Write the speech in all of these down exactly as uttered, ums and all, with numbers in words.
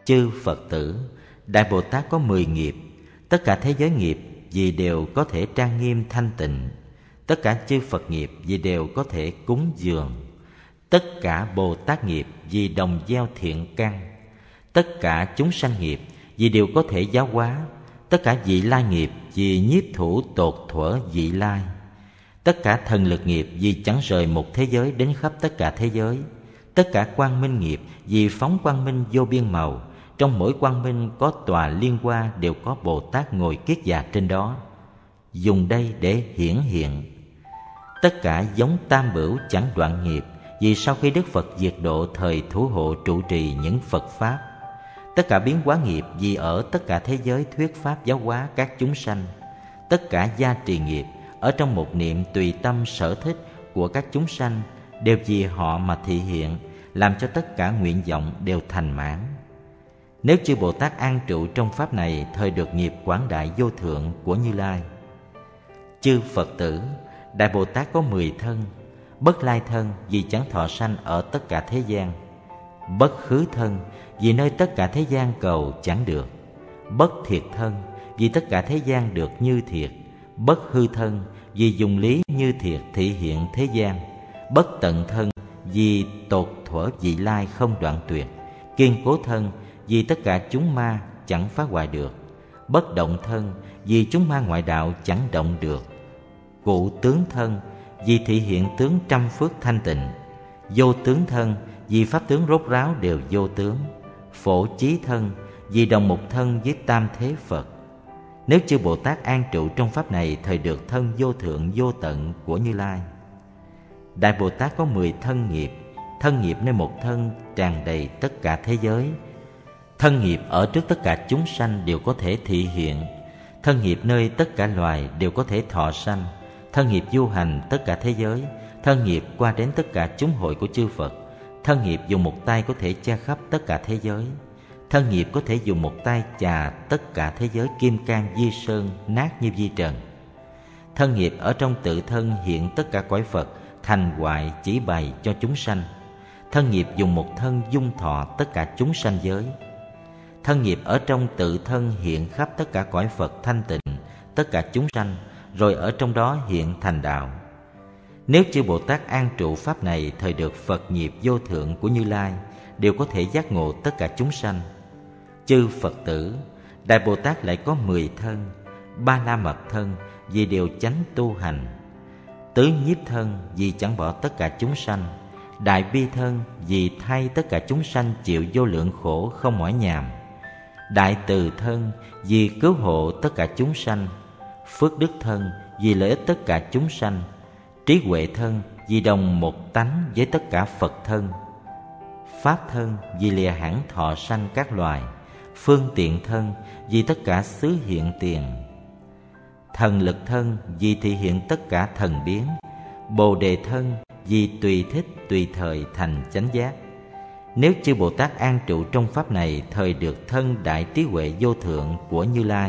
Chư Phật tử, Đại Bồ Tát có mười nghiệp. Tất cả thế giới nghiệp vì đều có thể trang nghiêm thanh tịnh. Tất cả chư Phật nghiệp vì đều có thể cúng dường. Tất cả Bồ Tát nghiệp vì đồng gieo thiện căn. Tất cả chúng sanh nghiệp vì đều có thể giáo hóa. Tất cả vị lai nghiệp vì nhiếp thủ tột thuở vị lai. Tất cả thần lực nghiệp vì chẳng rời một thế giới đến khắp tất cả thế giới. Tất cả quang minh nghiệp vì phóng quang minh vô biên màu. Trong mỗi quang minh có tòa liên hoa đều có Bồ Tát ngồi kiết già trên đó, dùng đây để hiển hiện. Tất cả giống tam bửu chẳng đoạn nghiệp vì sau khi Đức Phật diệt độ thời thủ hộ trụ trì những Phật Pháp. Tất cả biến hóa nghiệp vì ở tất cả thế giới thuyết Pháp giáo hóa các chúng sanh. Tất cả gia trì nghiệp ở trong một niệm tùy tâm sở thích của các chúng sanh đều vì họ mà thị hiện, làm cho tất cả nguyện vọng đều thành mãn. Nếu chư Bồ Tát an trụ trong Pháp này, thời được nghiệp quảng đại vô thượng của Như Lai. Chư Phật tử, Đại Bồ Tát có mười thân. Bất lai thân vì chẳng thọ sanh ở tất cả thế gian. Bất khứ thân vì nơi tất cả thế gian cầu chẳng được. Bất thiệt thân vì tất cả thế gian được như thiệt. Bất hư thân vì dùng lý như thiệt thị hiện thế gian. Bất tận thân vì tột thuở vị lai không đoạn tuyệt. Kiên cố thân vì tất cả chúng ma chẳng phá hoại được. Bất động thân vì chúng ma ngoại đạo chẳng động được. Cụ tướng thân vì thị hiện tướng trăm phước thanh tịnh. Vô tướng thân vì pháp tướng rốt ráo đều vô tướng. Phổ chí thân vì đồng một thân với tam thế Phật. Nếu chư Bồ Tát an trụ trong Pháp này, thời được thân vô thượng vô tận của Như Lai. Đại Bồ Tát có mười thân nghiệp. Thân nghiệp nơi một thân tràn đầy tất cả thế giới. Thân nghiệp ở trước tất cả chúng sanh đều có thể thị hiện. Thân nghiệp nơi tất cả loài đều có thể thọ sanh. Thân nghiệp du hành tất cả thế giới. Thân nghiệp qua đến tất cả chúng hội của chư Phật. Thân nghiệp dùng một tay có thể che khắp tất cả thế giới. Thân nghiệp có thể dùng một tay chà tất cả thế giới kim cang di sơn nát như vi trần. Thân nghiệp ở trong tự thân hiện tất cả cõi Phật, thành hoại chỉ bày cho chúng sanh. Thân nghiệp dùng một thân dung thọ tất cả chúng sanh giới. Thân nghiệp ở trong tự thân hiện khắp tất cả cõi Phật thanh tịnh, tất cả chúng sanh, rồi ở trong đó hiện thành đạo. Nếu chư Bồ Tát an trụ Pháp này, thời được Phật nghiệp vô thượng của Như Lai, đều có thể giác ngộ tất cả chúng sanh. Chư Phật tử, Đại Bồ Tát lại có mười thân. Ba la mật thân vì đều chánh tu hành. Tứ nhiếp thân vì chẳng bỏ tất cả chúng sanh. Đại bi thân vì thay tất cả chúng sanh chịu vô lượng khổ không mỏi nhàm. Đại từ thân vì cứu hộ tất cả chúng sanh. Phước đức thân vì lợi ích tất cả chúng sanh. Trí huệ thân vì đồng một tánh với tất cả Phật thân. Pháp thân vì lìa hẳn thọ sanh các loài. Phương tiện thân vì tất cả xứ hiện tiền. Thần lực thân vì thị hiện tất cả thần biến. Bồ đề thân vì tùy thích tùy thời thành chánh giác. Nếu chư Bồ Tát an trụ trong Pháp này, thời được thân đại trí huệ vô thượng của Như Lai.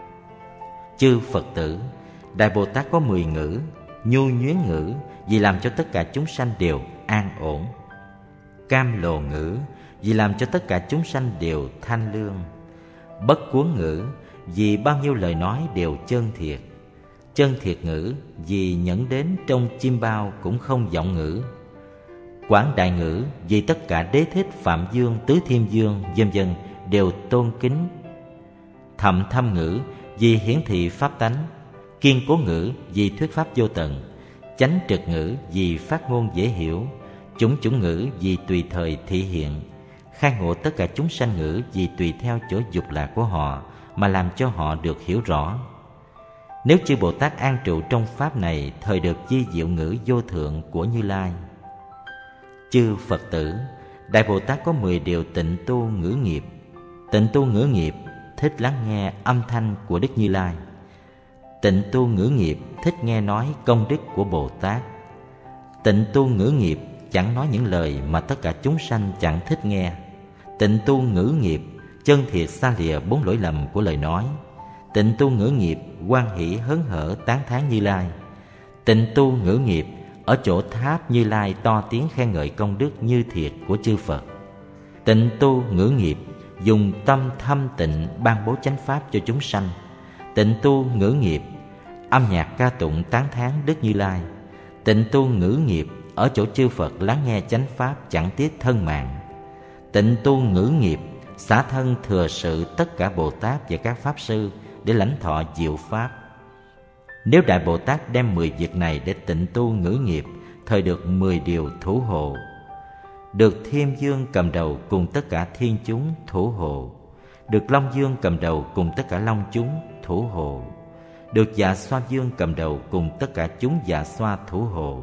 Chư Phật tử, Đại Bồ Tát có mười ngữ. Nhu nhuyến ngữ vì làm cho tất cả chúng sanh đều an ổn. Cam lồ ngữ vì làm cho tất cả chúng sanh đều thanh lương. Bất cuốn ngữ vì bao nhiêu lời nói đều chân thiệt. Chân thiệt ngữ vì nhẫn đến trong chim bao cũng không vọng ngữ. Quảng đại ngữ vì tất cả đế thích Phạm Dương, Tứ Thiên Dương, vân vân đều tôn kính. Thậm thâm ngữ vì hiển thị pháp tánh. Kiên cố ngữ vì thuyết pháp vô tận. Chánh trực ngữ vì phát ngôn dễ hiểu. Chủng chủng ngữ vì tùy thời thị hiện. Khai ngộ tất cả chúng sanh ngữ vì tùy theo chỗ dục lạc của họ mà làm cho họ được hiểu rõ. Nếu chư Bồ Tát an trụ trong Pháp này, thời được di diệu ngữ vô thượng của Như Lai. Chư Phật tử, Đại Bồ Tát có mười điều tịnh tu ngữ nghiệp. Tịnh tu ngữ nghiệp thích lắng nghe âm thanh của Đức Như Lai. Tịnh tu ngữ nghiệp thích nghe nói công đức của Bồ Tát. Tịnh tu ngữ nghiệp chẳng nói những lời mà tất cả chúng sanh chẳng thích nghe. Tịnh tu ngữ nghiệp chân thiệt xa lìa bốn lỗi lầm của lời nói. Tịnh tu ngữ nghiệp hoan hỷ hớn hở tán thán Như Lai. Tịnh tu ngữ nghiệp ở chỗ tháp Như Lai to tiếng khen ngợi công đức như thiệt của chư Phật. Tịnh tu ngữ nghiệp dùng tâm thâm tịnh ban bố chánh pháp cho chúng sanh, tịnh tu ngữ nghiệp, âm nhạc ca tụng tán thán Đức Như Lai, tịnh tu ngữ nghiệp ở chỗ chư Phật lắng nghe chánh pháp chẳng tiếc thân mạng, tịnh tu ngữ nghiệp xả thân thừa sự tất cả Bồ Tát và các Pháp Sư để lãnh thọ diệu pháp. Nếu Đại Bồ Tát đem mười việc này để tịnh tu ngữ nghiệp, thời được mười điều thủ hộ, được Thiên Dương cầm đầu cùng tất cả thiên chúng thủ hộ, được Long Dương cầm đầu cùng tất cả long chúng thủ hộ, được Dạ Xoa Dương cầm đầu cùng tất cả chúng dạ xoa thủ hộ,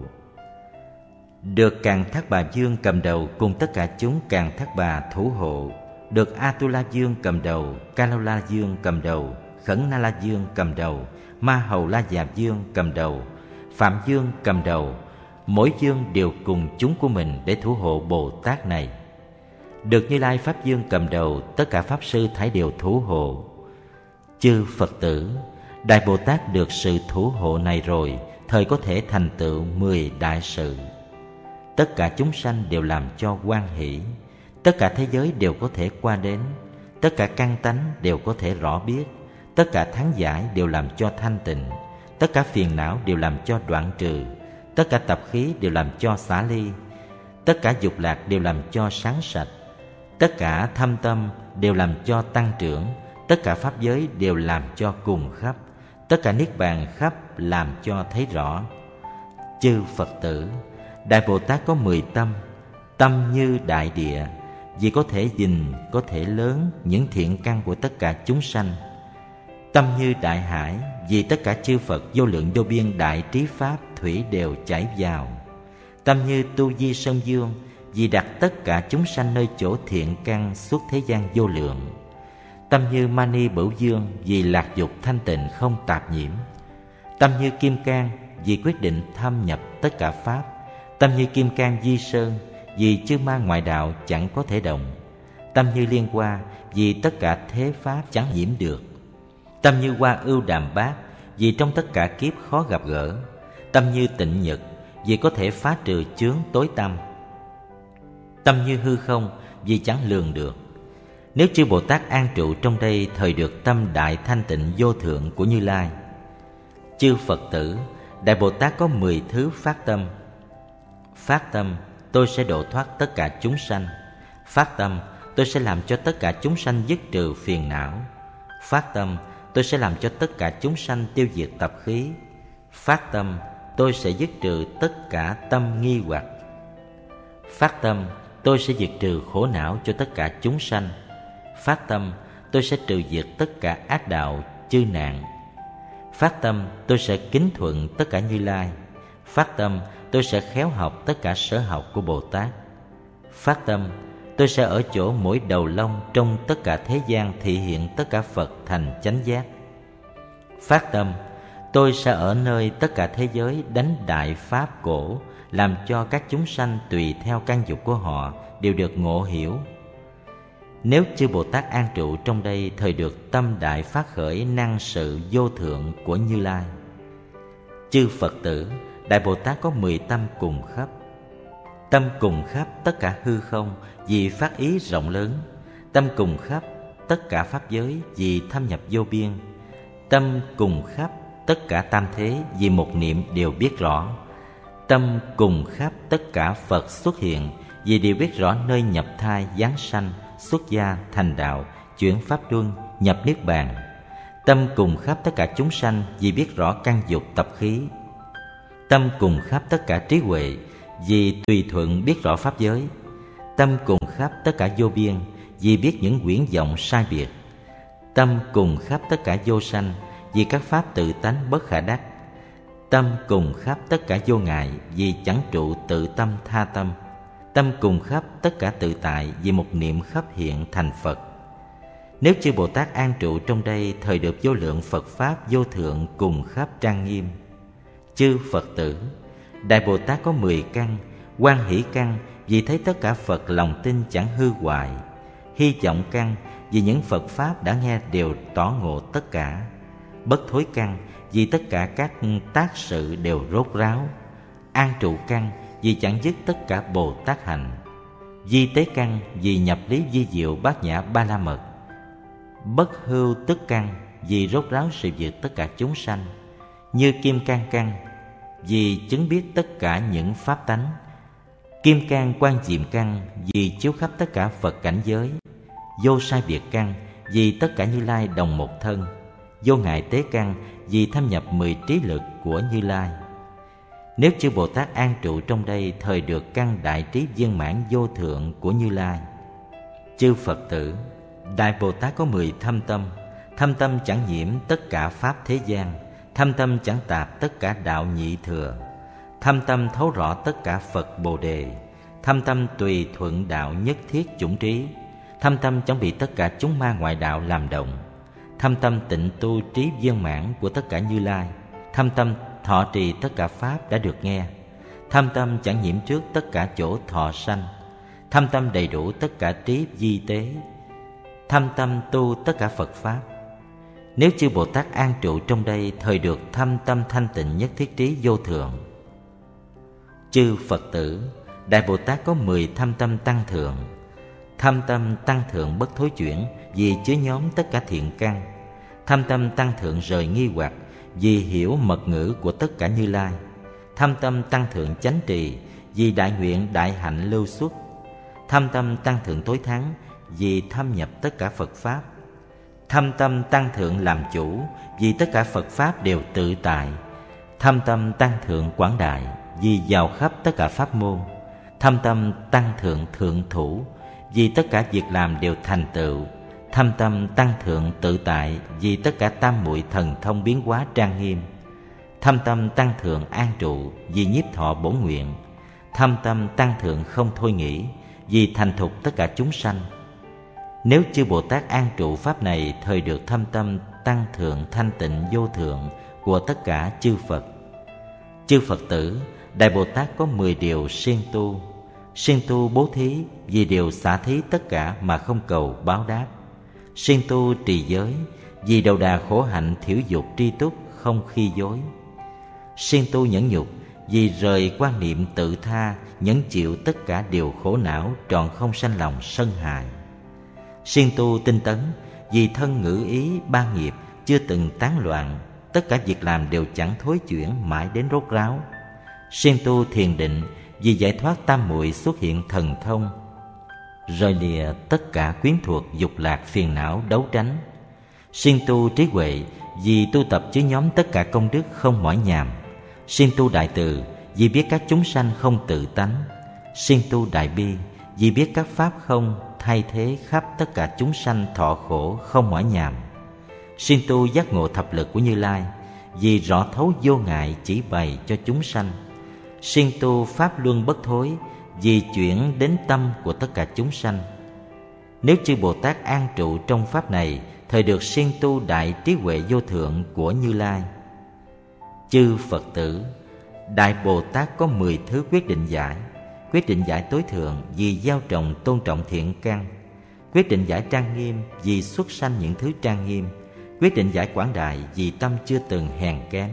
được Càn Thác Bà Dương cầm đầu cùng tất cả chúng Càn Thác Bà thủ hộ, được Atula Dương cầm đầu, Kalola Dương cầm đầu, Khẩn Na La Dương cầm đầu, Ma Hầu La Già Dương cầm đầu, Phạm Dương cầm đầu. Mỗi dương đều cùng chúng của mình để thủ hộ Bồ Tát này. Được Như Lai Pháp Dương cầm đầu, tất cả Pháp Sư thảy đều thủ hộ. Chư Phật tử, Đại Bồ Tát được sự thủ hộ này rồi, thời có thể thành tựu mười đại sự. Tất cả chúng sanh đều làm cho hoan hỷ, tất cả thế giới đều có thể qua đến, tất cả căn tánh đều có thể rõ biết, tất cả thắng giải đều làm cho thanh tịnh, tất cả phiền não đều làm cho đoạn trừ, tất cả tập khí đều làm cho xả ly, tất cả dục lạc đều làm cho sáng sạch, tất cả thâm tâm đều làm cho tăng trưởng, tất cả pháp giới đều làm cho cùng khắp, tất cả niết bàn khắp làm cho thấy rõ. Chư Phật tử, Đại Bồ Tát có mười tâm, tâm như đại địa, vì có thể gìn, có thể lớn những thiện căn của tất cả chúng sanh. Tâm như đại hải, vì tất cả chư Phật vô lượng vô biên đại trí pháp thủy đều chảy vào. Tâm như tu di sơn dương, vì đặt tất cả chúng sanh nơi chỗ thiện căn suốt thế gian vô lượng. Tâm như mani bửu dương, vì lạc dục thanh tịnh không tạp nhiễm. Tâm như kim cang, vì quyết định thâm nhập tất cả pháp. Tâm như kim cang di sơn, vì chư ma ngoại đạo chẳng có thể động. Tâm như liên hoa, vì tất cả thế pháp chẳng nhiễm được. Tâm như hoa ưu đàm bát, vì trong tất cả kiếp khó gặp gỡ. Tâm như tịnh nhật, vì có thể phá trừ chướng tối tăm. Tâm như hư không, vì chẳng lường được. Nếu chư Bồ Tát an trụ trong đây, thời được tâm đại thanh tịnh vô thượng của Như Lai. Chư Phật tử, Đại Bồ Tát có mười thứ phát tâm. Phát tâm, tôi sẽ độ thoát tất cả chúng sanh. Phát tâm, tôi sẽ làm cho tất cả chúng sanh dứt trừ phiền não. Phát tâm, tôi sẽ làm cho tất cả chúng sanh tiêu diệt tập khí. Phát tâm, tôi sẽ dứt trừ tất cả tâm nghi hoặc. Phát tâm, tôi sẽ diệt trừ khổ não cho tất cả chúng sanh. Phát tâm, tôi sẽ trừ diệt tất cả ác đạo chư nạn. Phát tâm, tôi sẽ kính thuận tất cả Như Lai. Phát tâm, tôi sẽ khéo học tất cả sở học của Bồ Tát. Phát tâm, tôi sẽ ở chỗ mỗi đầu lông trong tất cả thế gian thị hiện tất cả Phật thành chánh giác. Phát tâm, tôi sẽ ở nơi tất cả thế giới đánh đại pháp cổ, làm cho các chúng sanh tùy theo căn dục của họ đều được ngộ hiểu. Nếu chư Bồ Tát an trụ trong đây, thời được tâm đại phát khởi năng sự vô thượng của Như Lai. Chư Phật tử, Đại Bồ Tát có mười tâm cùng khắp. Tâm cùng khắp tất cả hư không, vì phát ý rộng lớn. Tâm cùng khắp tất cả pháp giới, vì thâm nhập vô biên. Tâm cùng khắp tất cả tam thế, vì một niệm đều biết rõ. Tâm cùng khắp tất cả Phật xuất hiện, vì đều biết rõ nơi nhập thai, giáng sanh, xuất gia, thành đạo, chuyển pháp luân, nhập niết bàn. Tâm cùng khắp tất cả chúng sanh, vì biết rõ căn dục tập khí. Tâm cùng khắp tất cả trí huệ, vì tùy thuận biết rõ pháp giới. Tâm cùng khắp tất cả vô biên, vì biết những quyển vọng sai biệt. Tâm cùng khắp tất cả vô sanh, vì các pháp tự tánh bất khả đắc. Tâm cùng khắp tất cả vô ngại, vì chẳng trụ tự tâm tha tâm. Tâm cùng khắp tất cả tự tại, vì một niệm khắp hiện thành Phật. Nếu chư Bồ Tát an trụ trong đây, thời được vô lượng Phật Pháp vô thượng cùng khắp trang nghiêm. Chư Phật tử, Đại Bồ Tát có mười căn. Hoan hỷ căn, vì thấy tất cả Phật lòng tin chẳng hư hoại. Hy vọng căn, vì những Phật Pháp đã nghe đều tỏ ngộ tất cả. Bất thối căn, vì tất cả các tác sự đều rốt ráo. An trụ căn, vì chẳng dứt tất cả Bồ Tát hành. Di tế căn vì nhập lý vi diệu bát nhã ba la mật. Bất hưu tức căn vì rốt ráo sự việc tất cả chúng sanh. Như kim cang căn vì chứng biết tất cả những pháp tánh. Kim cang quan diệm căn vì chiếu khắp tất cả Phật cảnh giới. Vô sai biệt căn vì tất cả Như Lai đồng một thân. Vô ngại tế căn vì thâm nhập mười trí lực của Như Lai. Nếu chư Bồ Tát an trụ trong đây, thời được căn đại trí viên mãn vô thượng của Như Lai. Chư Phật tử, Đại Bồ Tát có mười thâm tâm. Thâm tâm chẳng nhiễm tất cả pháp thế gian. Thâm tâm chẳng tạp tất cả đạo nhị thừa. Thâm tâm thấu rõ tất cả Phật Bồ Đề. Thâm tâm tùy thuận đạo nhất thiết chủng trí. Thâm tâm chẳng bị tất cả chúng ma ngoại đạo làm động. Thâm tâm tịnh tu trí viên mãn của tất cả Như Lai. Thâm tâm thọ trì tất cả pháp đã được nghe. Thâm tâm chẳng nhiễm trước tất cả chỗ thọ sanh. Thâm tâm đầy đủ tất cả trí di tế. Thâm tâm tu tất cả Phật pháp. Nếu chư Bồ Tát an trụ trong đây, thời được thâm tâm thanh tịnh nhất thiết trí vô thượng. Chư Phật tử, Đại Bồ Tát có mười thâm tâm tăng thượng. Thâm tâm tăng thượng bất thối chuyển vì chứa nhóm tất cả thiện căn. Thâm tâm tăng thượng rời nghi hoặc vì hiểu mật ngữ của tất cả Như Lai. Thâm tâm tăng thượng chánh trì vì đại nguyện đại hạnh lưu xuất. Thâm tâm tăng thượng tối thắng vì thâm nhập tất cả Phật pháp. Thâm tâm tăng thượng làm chủ vì tất cả Phật pháp đều tự tại. Thâm tâm tăng thượng quảng đại vì vào khắp tất cả pháp môn. Thâm tâm tăng thượng thượng thủ vì tất cả việc làm đều thành tựu. Thâm tâm tăng thượng tự tại vì tất cả tam muội thần thông biến hóa trang nghiêm. Thâm tâm tăng thượng an trụ vì nhiếp thọ bổn nguyện. Thâm tâm tăng thượng không thôi nghĩ vì thành thục tất cả chúng sanh. Nếu chư Bồ Tát an trụ pháp này, thời được thâm tâm tăng thượng thanh tịnh vô thượng của tất cả chư Phật. Chư Phật tử, Đại Bồ Tát có mười điều siêng tu. Siêng tu bố thí vì điều xả thí tất cả mà không cầu báo đáp. Siêng tu trì giới vì đầu đà khổ hạnh thiểu dục tri túc không khi dối. Siêng tu nhẫn nhục vì rời quan niệm tự tha, nhẫn chịu tất cả điều khổ não, trọn không sanh lòng sân hại. Siêng tu tinh tấn vì thân ngữ ý ba nghiệp chưa từng tán loạn, tất cả việc làm đều chẳng thối chuyển mãi đến rốt ráo. Siêng tu thiền định vì giải thoát tam muội xuất hiện thần thông, rời lìa tất cả quyến thuộc dục lạc phiền não đấu tranh. Siêng tu trí huệ vì tu tập chứa nhóm tất cả công đức không mỏi nhàm. Siêng tu đại từ vì biết các chúng sanh không tự tánh. Siêng tu đại bi vì biết các pháp không thay thế khắp tất cả chúng sanh thọ khổ không mỏi nhàm. Siêng tu giác ngộ thập lực của Như Lai vì rõ thấu vô ngại chỉ bày cho chúng sanh. Siêng tu pháp luân bất thối vì chuyển đến tâm của tất cả chúng sanh. Nếu chư Bồ Tát an trụ trong pháp này, thời được siêng tu đại trí huệ vô thượng của Như Lai. Chư Phật tử, Đại Bồ Tát có mười thứ quyết định giải. Quyết định giải tối thượng vì gieo trồng tôn trọng thiện căn. Quyết định giải trang nghiêm vì xuất sanh những thứ trang nghiêm. Quyết định giải quảng đại vì tâm chưa từng hèn kém.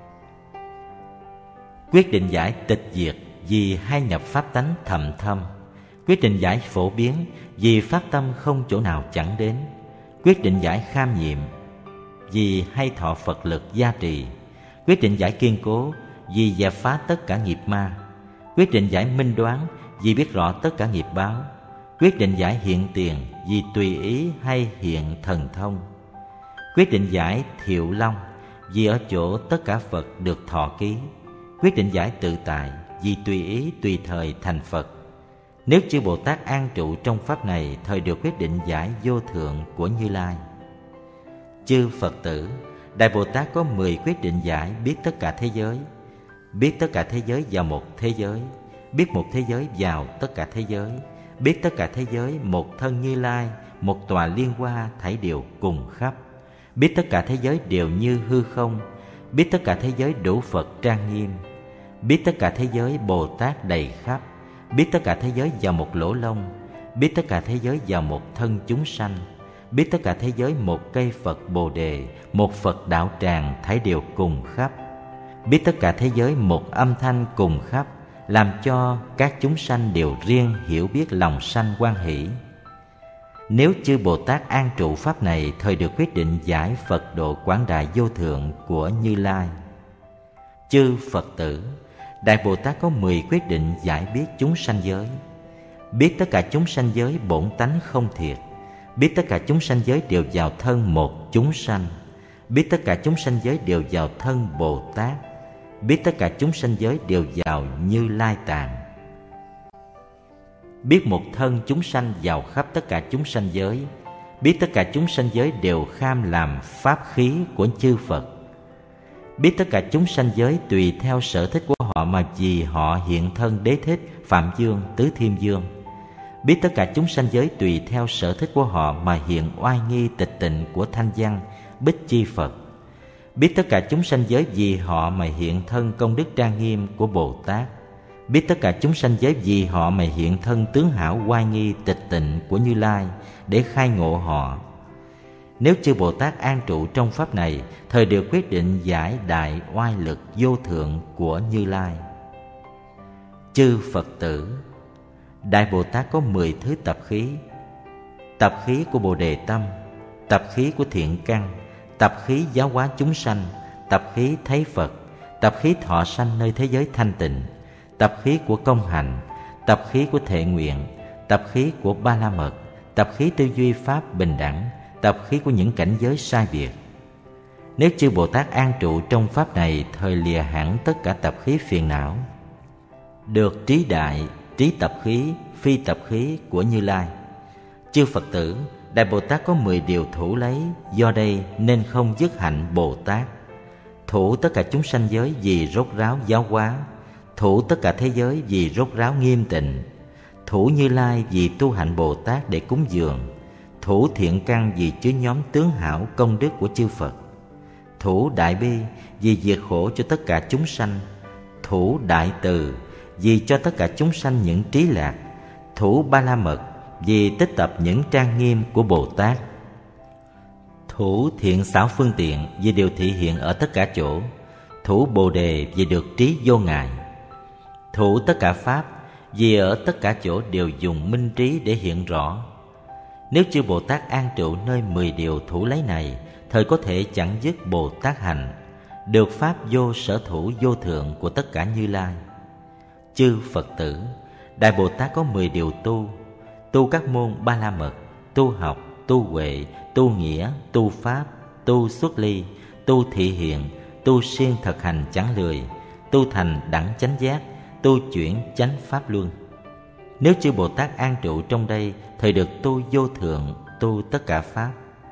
Quyết định giải tịch diệt vì hai nhập pháp tánh thầm thâm. Quyết định giải phổ biến vì pháp tâm không chỗ nào chẳng đến. Quyết định giải kham nhiệm vì hay thọ Phật lực gia trì. Quyết định giải kiên cố vì dẹp phá tất cả nghiệp ma. Quyết định giải minh đoán vì biết rõ tất cả nghiệp báo. Quyết định giải hiện tiền vì tùy ý hay hiện thần thông. Quyết định giải thiệu long vì ở chỗ tất cả Phật được thọ ký. Quyết định giải tự tại vì tùy ý tùy thời thành Phật. Nếu chư Bồ Tát an trụ trong pháp này, thời được quyết định giải vô thượng của Như Lai. Chư Phật tử, Đại Bồ Tát có mười quyết định giải biết tất cả thế giới. Biết tất cả thế giới vào một thế giới. Biết một thế giới vào tất cả thế giới. Biết tất cả thế giới một thân Như Lai, một tòa liên hoa thảy đều cùng khắp. Biết tất cả thế giới đều như hư không. Biết tất cả thế giới đủ Phật trang nghiêm. Biết tất cả thế giới Bồ Tát đầy khắp. Biết tất cả thế giới vào một lỗ lông. Biết tất cả thế giới vào một thân chúng sanh. Biết tất cả thế giới một cây Phật Bồ Đề, một Phật đạo tràng thảy đều cùng khắp. Biết tất cả thế giới một âm thanh cùng khắp, làm cho các chúng sanh đều riêng hiểu biết lòng sanh hoan hỷ. Nếu chư Bồ Tát an trụ pháp này, thời được quyết định giải Phật độ quảng đại vô thượng của Như Lai. Chư Phật tử, Đại Bồ Tát có mười quyết định giải biết chúng sanh giới. Biết tất cả chúng sanh giới bổn tánh không thiệt. Biết tất cả chúng sanh giới đều vào thân một chúng sanh. Biết tất cả chúng sanh giới đều vào thân Bồ Tát. Biết tất cả chúng sanh giới đều vào Như Lai Tạng. Biết một thân chúng sanh vào khắp tất cả chúng sanh giới. Biết tất cả chúng sanh giới đều kham làm pháp khí của chư Phật. Biết tất cả chúng sanh giới tùy theo sở thích của họ mà vì họ hiện thân Đế Thích, Phạm Dương, Tứ Thiên Dương. Biết tất cả chúng sanh giới tùy theo sở thích của họ mà hiện oai nghi tịch tịnh của Thanh Văn, Bích Chi Phật. Biết tất cả chúng sanh giới vì họ mà hiện thân công đức trang nghiêm của Bồ Tát. Biết tất cả chúng sanh giới vì họ mà hiện thân tướng hảo oai nghi tịch tịnh của Như Lai để khai ngộ họ. Nếu chư Bồ Tát an trụ trong pháp này, thời đều quyết định giải đại oai lực vô thượng của Như Lai. Chư Phật tử, Đại Bồ Tát có mười thứ tập khí. Tập khí của Bồ Đề Tâm, tập khí của thiện căn, tập khí giáo hóa chúng sanh, tập khí thấy Phật, tập khí thọ sanh nơi thế giới thanh tịnh, tập khí của công hành, tập khí của thệ nguyện, tập khí của ba la mật, tập khí tư duy pháp bình đẳng, tập khí của những cảnh giới sai biệt. Nếu chư Bồ Tát an trụ trong pháp này, thời lìa hẳn tất cả tập khí phiền não, được trí đại, trí tập khí, phi tập khí của Như Lai. Chư Phật tử, Đại Bồ Tát có mười điều thủ lấy, do đây nên không dứt hạnh Bồ Tát. Thủ tất cả chúng sanh giới vì rốt ráo giáo hóa, thủ tất cả thế giới vì rốt ráo nghiêm tịnh, thủ Như Lai vì tu hạnh Bồ Tát để cúng dường, thủ thiện căn vì chứa nhóm tướng hảo công đức của chư Phật, thủ đại bi vì diệt khổ cho tất cả chúng sanh, thủ đại từ vì cho tất cả chúng sanh những trí lạc, thủ ba la mật vì tích tập những trang nghiêm của Bồ Tát, thủ thiện xảo phương tiện vì đều thị hiện ở tất cả chỗ, thủ bồ đề vì được trí vô ngại, thủ tất cả pháp vì ở tất cả chỗ đều dùng minh trí để hiện rõ. Nếu chư Bồ Tát an trụ nơi mười điều thủ lấy này, thời có thể chẳng dứt Bồ Tát hành, được pháp vô sở thủ vô thượng của tất cả Như Lai. Chư Phật tử, Đại Bồ Tát có mười điều tu, tu các môn ba la mật, tu học, tu huệ, tu nghĩa, tu pháp, tu xuất ly, tu thị hiện, tu siêng thực hành chẳng lười, tu thành đẳng chánh giác, tu chuyển chánh pháp luân. Nếu chư Bồ Tát an trụ trong đây, thời được tu vô thượng, tu tất cả pháp.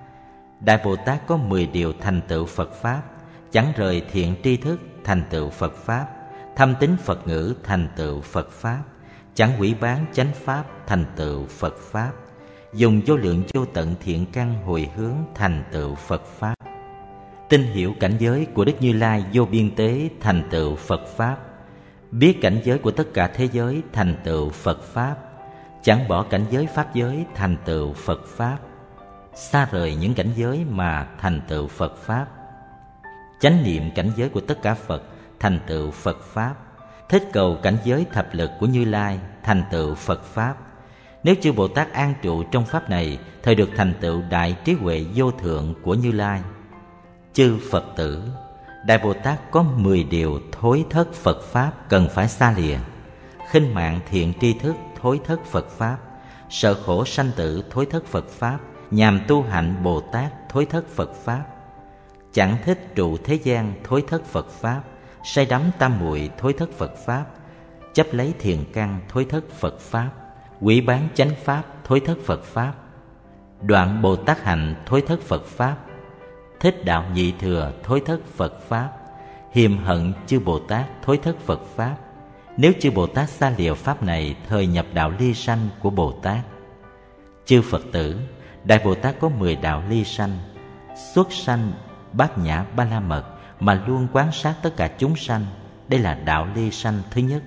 Đại Bồ Tát có mười điều thành tựu Phật pháp, chẳng rời thiện tri thức thành tựu Phật pháp, thâm tín Phật ngữ thành tựu Phật pháp, chẳng hủy bán chánh pháp thành tựu Phật pháp, dùng vô lượng vô tận thiện căn hồi hướng thành tựu Phật pháp, tin hiểu cảnh giới của Đức Như Lai vô biên tế thành tựu Phật pháp, biết cảnh giới của tất cả thế giới thành tựu Phật pháp, chẳng bỏ cảnh giới pháp giới thành tựu Phật pháp, xa rời những cảnh giới mà thành tựu Phật pháp, chánh niệm cảnh giới của tất cả Phật thành tựu Phật pháp, thích cầu cảnh giới thập lực của Như Lai thành tựu Phật pháp. Nếu chư Bồ Tát an trụ trong pháp này, thời được thành tựu đại trí huệ vô thượng của Như Lai. Chư Phật tử, Đại Bồ Tát có mười điều thối thất Phật pháp cần phải xa lìa: khinh mạng thiện tri thức thối thất Phật pháp, sợ khổ sanh tử thối thất Phật pháp, nhàm tu hạnh Bồ Tát thối thất Phật pháp, chẳng thích trụ thế gian thối thất Phật pháp, say đắm tam muội thối thất Phật pháp, chấp lấy thiền căn thối thất Phật pháp, hủy bán chánh pháp thối thất Phật pháp, đoạn Bồ Tát hạnh thối thất Phật pháp, thích đạo nhị thừa thối thất Phật pháp, hiềm hận chư Bồ Tát thối thất Phật pháp. Nếu chư Bồ Tát xa lìa pháp này, thời nhập đạo ly sanh của Bồ Tát. Chư Phật tử, Đại Bồ Tát có mười đạo ly sanh: xuất sanh bát nhã ba la mật mà luôn quán sát tất cả chúng sanh, đây là đạo ly sanh thứ nhất.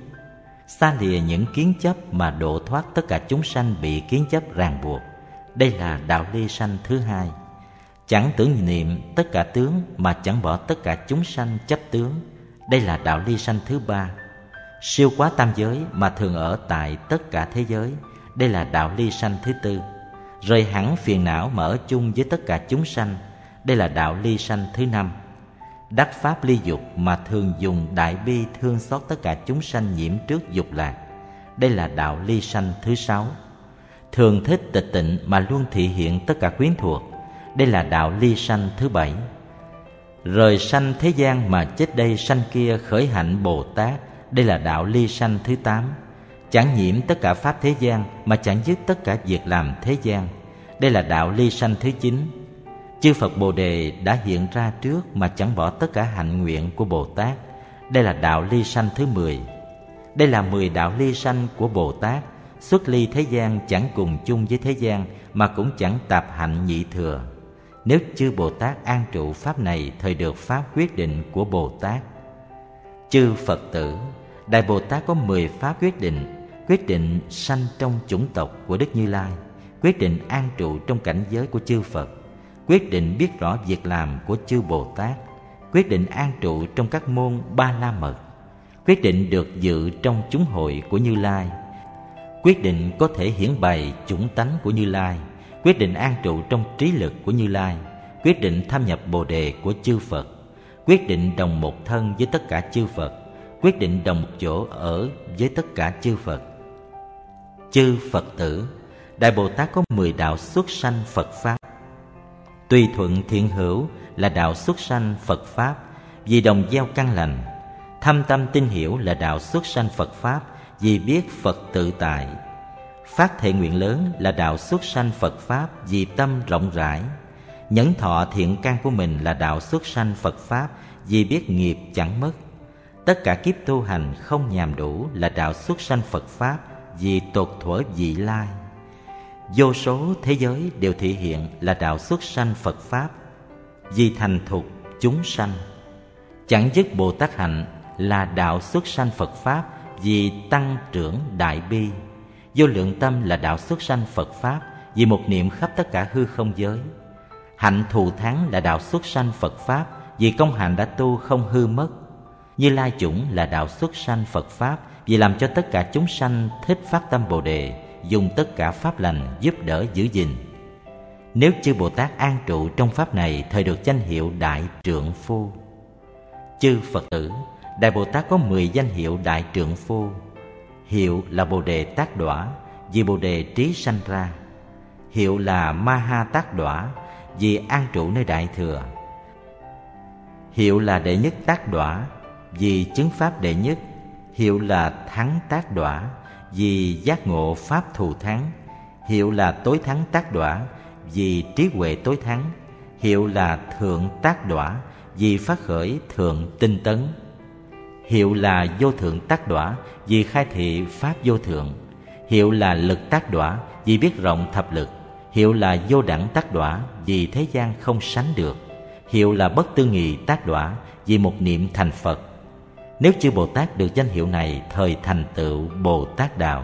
Xa lìa những kiến chấp mà độ thoát tất cả chúng sanh bị kiến chấp ràng buộc, đây là đạo ly sanh thứ hai. Chẳng tưởng niệm tất cả tướng mà chẳng bỏ tất cả chúng sanh chấp tướng, đây là đạo ly sanh thứ ba. Siêu quá tam giới mà thường ở tại tất cả thế giới, đây là đạo ly sanh thứ tư. Rời hẳn phiền não mà ở chung với tất cả chúng sanh, đây là đạo ly sanh thứ năm. Đắc pháp ly dục mà thường dùng đại bi thương xót tất cả chúng sanh nhiễm trước dục lạc, đây là đạo ly sanh thứ sáu. Thường thích tịch tịnh mà luôn thị hiện tất cả quyến thuộc, đây là đạo ly sanh thứ bảy. Rời sanh thế gian mà chết đây sanh kia khởi hạnh Bồ Tát, đây là đạo ly sanh thứ tám. Chẳng nhiễm tất cả pháp thế gian mà chẳng dứt tất cả việc làm thế gian, đây là đạo ly sanh thứ chín. Chư Phật Bồ Đề đã hiện ra trước mà chẳng bỏ tất cả hạnh nguyện của Bồ Tát, đây là đạo ly sanh thứ mười. Đây là mười đạo ly sanh của Bồ Tát, xuất ly thế gian chẳng cùng chung với thế gian mà cũng chẳng tạp hạnh nhị thừa. Nếu chư Bồ Tát an trụ pháp này thời được pháp quyết định của Bồ Tát. Chư Phật tử, Đại Bồ Tát có mười pháp quyết định: quyết định sanh trong chủng tộc của Đức Như Lai, quyết định an trụ trong cảnh giới của chư Phật, quyết định biết rõ việc làm của chư Bồ Tát, quyết định an trụ trong các môn Ba La Mật, quyết định được dự trong chúng hội của Như Lai, quyết định có thể hiển bày chủng tánh của Như Lai, quyết định an trụ trong trí lực của Như Lai, quyết định thâm nhập Bồ Đề của chư Phật, quyết định đồng một thân với tất cả chư Phật, quyết định đồng một chỗ ở với tất cả chư Phật. Chư Phật tử, Đại Bồ Tát có mười đạo xuất sanh Phật Pháp. Tùy thuận thiện hữu là đạo xuất sanh Phật Pháp, vì đồng gieo căn lành. Thâm tâm tin hiểu là đạo xuất sanh Phật Pháp, vì biết Phật tự tại. Phát thệ nguyện lớn là đạo xuất sanh Phật Pháp, vì tâm rộng rãi. Nhẫn thọ thiện căn của mình là đạo xuất sanh Phật Pháp, vì biết nghiệp chẳng mất. Tất cả kiếp tu hành không nhàm đủ là đạo xuất sanh Phật Pháp, vì tột thuở vị lai. Vô số thế giới đều thị hiện là đạo xuất sanh Phật Pháp, vì thành thục chúng sanh. Chẳng dứt Bồ Tát hạnh là đạo xuất sanh Phật Pháp, vì tăng trưởng đại bi. Vô lượng tâm là đạo xuất sanh Phật Pháp, vì một niệm khắp tất cả hư không giới. Hạnh thù thắng là đạo xuất sanh Phật Pháp, vì công hạnh đã tu không hư mất. Như Lai chủng là đạo xuất sanh Phật Pháp, vì làm cho tất cả chúng sanh thích phát tâm Bồ Đề, dùng tất cả pháp lành giúp đỡ giữ gìn. Nếu chư Bồ Tát an trụ trong pháp này, thời được danh hiệu Đại Trượng Phu. Chư Phật tử, Đại Bồ Tát có mười danh hiệu Đại Trượng Phu. Hiệu là Bồ Đề Tác Đọa, vì Bồ Đề trí sanh ra. Hiệu là Ma Ha Tác Đọa, vì an trụ nơi Đại Thừa. Hiệu là Đệ Nhất Tác Đọa, vì chứng pháp đệ nhất. Hiệu là Thắng Tác Đọa, vì giác ngộ pháp thù thắng. Hiệu là Tối Thắng Tác Đọa, vì trí huệ tối thắng. Hiệu là Thượng Tác Đọa, vì phát khởi thượng tinh tấn. Hiệu là Vô Thượng Tác Đọa, vì khai thị pháp vô thượng. Hiệu là Lực Tác Đọa, vì biết rộng thập lực. Hiệu là Vô Đẳng Tác Đọa, vì thế gian không sánh được. Hiệu là Bất Tư Nghì Tác Đọa, vì một niệm thành Phật. Nếu chư Bồ Tát được danh hiệu này, thời thành tựu Bồ Tát đạo.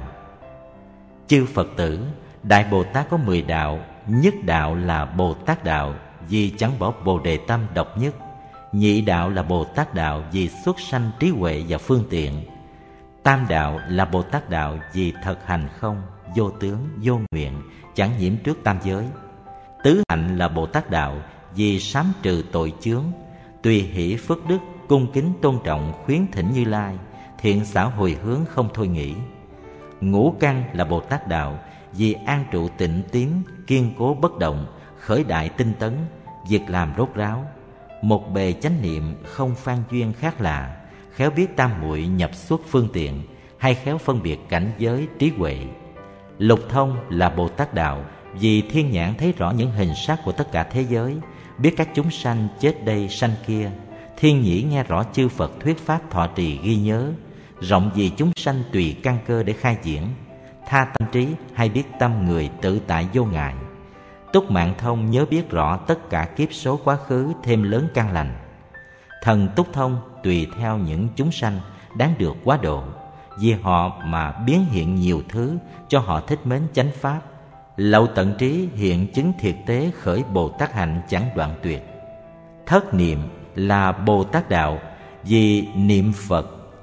Chư Phật tử, Đại Bồ Tát có mười đạo. Nhất đạo là Bồ Tát đạo, vì chẳng bỏ Bồ Đề tâm độc nhất. Nhị đạo là Bồ Tát đạo, vì xuất sanh trí huệ và phương tiện. Tam đạo là Bồ Tát đạo, vì thật hành không, vô tướng, vô nguyện, chẳng nhiễm trước tam giới. Tứ hạnh là Bồ Tát đạo, vì sám trừ tội chướng, tùy hỷ phước đức, cung kính tôn trọng, khuyến thỉnh Như Lai, thiện xảo hồi hướng không thôi nghĩ. Ngũ căn là Bồ Tát đạo, vì an trụ tịnh tín, kiên cố bất động, khởi đại tinh tấn, việc làm rốt ráo. Một bề chánh niệm, không phan duyên khác lạ, khéo biết tam muội nhập xuất phương tiện, hay khéo phân biệt cảnh giới trí huệ. Lục thông là Bồ Tát đạo, vì thiên nhãn thấy rõ những hình sắc của tất cả thế giới, biết các chúng sanh chết đây sanh kia. Thiên nhĩ nghe rõ chư Phật thuyết pháp thọ trì ghi nhớ, rộng vì chúng sanh tùy căn cơ để khai diễn. Tha tâm trí hay biết tâm người tự tại vô ngại. Túc mạng thông nhớ biết rõ tất cả kiếp số quá khứ, thêm lớn căn lành. Thần túc thông tùy theo những chúng sanh đáng được quá độ, vì họ mà biến hiện nhiều thứ cho họ thích mến chánh pháp. Lậu tận trí hiện chứng thiệt tế, khởi Bồ Tát hạnh chẳng đoạn tuyệt. Thất niệm là Bồ Tát đạo, vì niệm Phật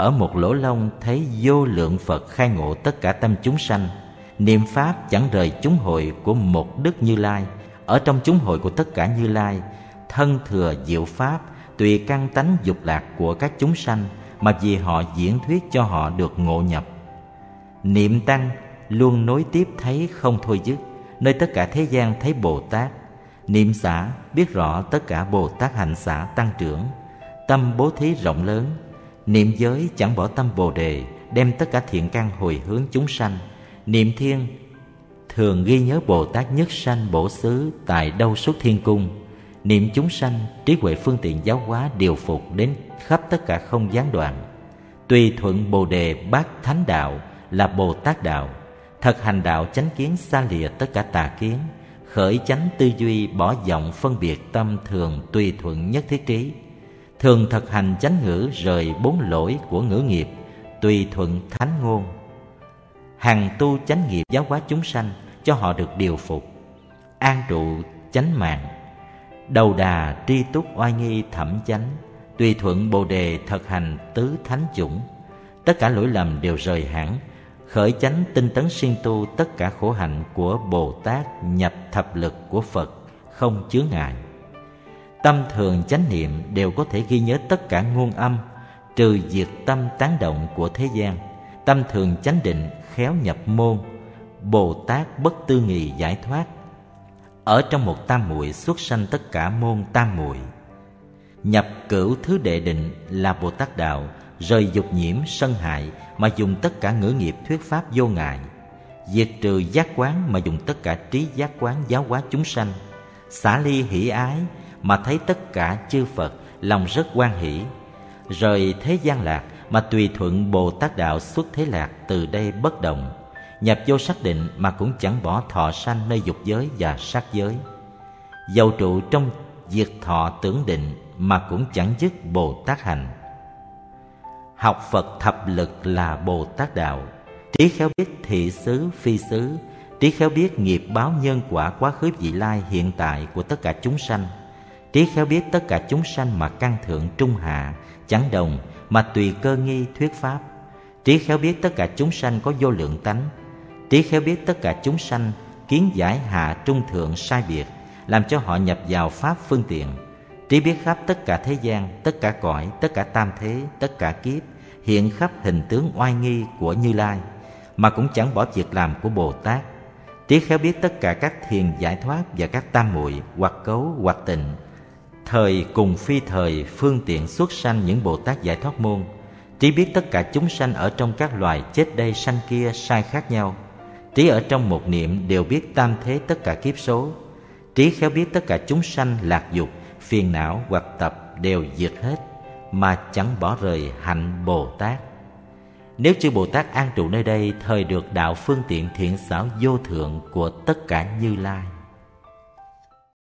ở một lỗ lông thấy vô lượng Phật khai ngộ tất cả tâm chúng sanh. Niệm Pháp chẳng rời chúng hội của một Đức Như Lai. Ở trong chúng hội của tất cả Như Lai, thân thừa diệu Pháp, tùy căn tánh dục lạc của các chúng sanh, mà vì họ diễn thuyết cho họ được ngộ nhập. Niệm Tăng luôn nối tiếp thấy không thôi dứt, nơi tất cả thế gian thấy Bồ Tát. Niệm Xả biết rõ tất cả Bồ Tát hành xả tăng trưởng, tâm bố thí rộng lớn. Niệm Giới chẳng bỏ tâm Bồ Đề, đem tất cả thiện căn hồi hướng chúng sanh. Niệm Thiên thường ghi nhớ Bồ Tát nhất sanh bổ xứ tại đâu xuất thiên cung. Niệm chúng sanh, trí huệ phương tiện giáo hóa điều phục đến khắp tất cả không gián đoạn. Tùy thuận Bồ Đề bát thánh đạo là Bồ Tát đạo, thật hành đạo chánh kiến xa lìa tất cả tà kiến, khởi chánh tư duy bỏ vọng phân biệt tâm thường tùy thuận nhất thiết trí, thường thực hành chánh ngữ rời bốn lỗi của ngữ nghiệp, tùy thuận thánh ngôn. Hằng tu chánh nghiệp giáo hóa chúng sanh cho họ được điều phục, an trụ chánh mạng, đầu đà tri túc oai nghi thẩm chánh, tùy thuận Bồ Đề thực hành tứ thánh chủng. Tất cả lỗi lầm đều rời hẳn, khởi chánh tinh tấn siêng tu tất cả khổ hạnh của Bồ Tát, nhập thập lực của Phật không chướng ngại. Tâm thường chánh niệm đều có thể ghi nhớ tất cả ngôn âm, trừ diệt tâm tán động của thế gian. Tâm thường chánh định khéo nhập môn, Bồ Tát bất tư nghì giải thoát. Ở trong một tam muội xuất sanh tất cả môn tam muội. Nhập cửu thứ đệ định là Bồ Tát đạo, rời dục nhiễm sân hại mà dùng tất cả ngữ nghiệp thuyết pháp vô ngại, diệt trừ giác quán mà dùng tất cả trí giác quán giáo hóa chúng sanh, xả ly hỷ ái mà thấy tất cả chư Phật lòng rất hoan hỷ, rời thế gian lạc mà tùy thuận Bồ Tát đạo xuất thế lạc từ đây bất động, nhập vô sắc định mà cũng chẳng bỏ thọ sanh nơi dục giới và sắc giới, dầu trụ trong diệt thọ tưởng định mà cũng chẳng dứt Bồ Tát hành. Học Phật thập lực là Bồ Tát đạo, trí khéo biết thị xứ phi xứ, trí khéo biết nghiệp báo nhân quả quá khứ vị lai hiện tại của tất cả chúng sanh, trí khéo biết tất cả chúng sanh mà căn thượng trung hạ chẳng đồng mà tùy cơ nghi thuyết pháp, trí khéo biết tất cả chúng sanh có vô lượng tánh, trí khéo biết tất cả chúng sanh kiến giải hạ trung thượng sai biệt, làm cho họ nhập vào pháp phương tiện, trí biết khắp tất cả thế gian, tất cả cõi, tất cả tam thế, tất cả kiếp, hiện khắp hình tướng oai nghi của Như Lai, mà cũng chẳng bỏ việc làm của Bồ Tát. Trí khéo biết tất cả các thiền giải thoát và các tam muội hoặc cấu hoặc tịnh, thời cùng phi thời phương tiện xuất sanh những Bồ Tát giải thoát môn. Trí biết tất cả chúng sanh ở trong các loài chết đây sanh kia sai khác nhau. Trí ở trong một niệm đều biết tam thế tất cả kiếp số. Trí khéo biết tất cả chúng sanh lạc dục, phiền não hoặc tập đều diệt hết, mà chẳng bỏ rời hạnh Bồ Tát. Nếu chư Bồ Tát an trụ nơi đây, thời được đạo phương tiện thiện xảo vô thượng của tất cả Như Lai.